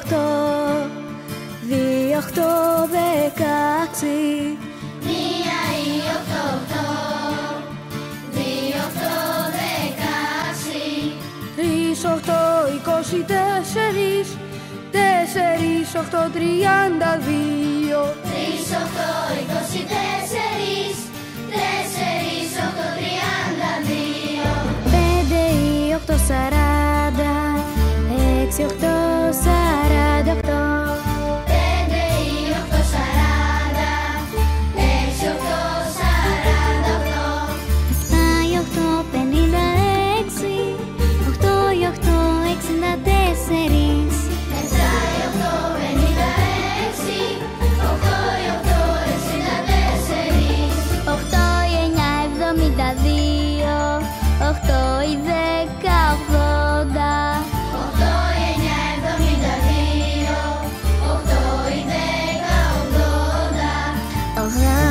2, 8, 16. 1, 2, 8, 16. 3, 8, 24. 4, 8, 32. 3, 8, 24. 4, 8, 32. 5, 8, 40. 6, 8, 48. 5, 8, 40. 6, 8, 48. 7, 8, 56. 8, 8, 64.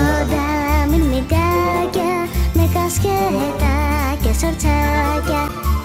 80 με κασκέτα και σορτσάκια.